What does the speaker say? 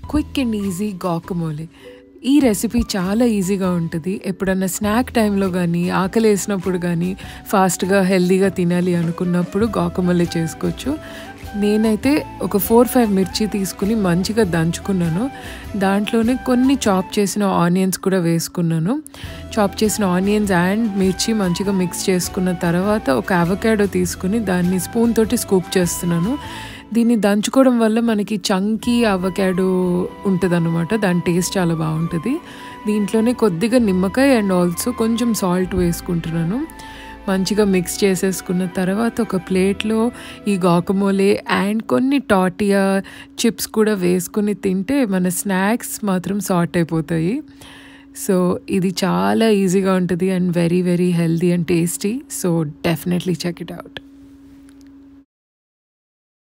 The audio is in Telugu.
Quick and easy గాకమోలే. ఈ రెసిపీ చాలా ఈజీగా ఉంటుంది. ఎప్పుడన్నా స్నాక్ టైంలో కానీ, ఆకలి వేసినప్పుడు కానీ, ఫాస్ట్గా హెల్తీగా తినాలి అనుకున్నప్పుడు గాకమోలే చేసుకోవచ్చు. నేనైతే ఒక 4-5 మిర్చి తీసుకుని మంచిగా దంచుకున్నాను. దాంట్లోనే కొన్ని చాప్ చేసిన ఆనియన్స్ కూడా వేసుకున్నాను. చాప్ చేసిన ఆనియన్స్ అండ్ మిర్చి మంచిగా మిక్స్ చేసుకున్న తర్వాత ఒక అవకాడో తీసుకుని దాన్ని స్పూన్ తోటి స్కూప్ చేస్తున్నాను. దీన్ని దంచుకోవడం వల్ల మనకి చంకీ అవకాడో ఉంటుందన్నమాట. దాని టేస్ట్ చాలా బాగుంటుంది. దీంట్లోనే కొద్దిగా నిమ్మకాయ అండ్ ఆల్సో కొంచెం సాల్ట్ వేసుకుంటున్నాను. మంచిగా మిక్స్ చేసేసుకున్న తర్వాత ఒక ప్లేట్లో ఈ గాకమోలే అండ్ కొన్ని టార్టియా చిప్స్ కూడా వేసుకుని తింటే మన స్నాక్స్ మాత్రం సార్ట్ అయిపోతాయి. సో ఇది చాలా ఈజీగా ఉంటుంది and very very healthy and tasty. So definitely check it out.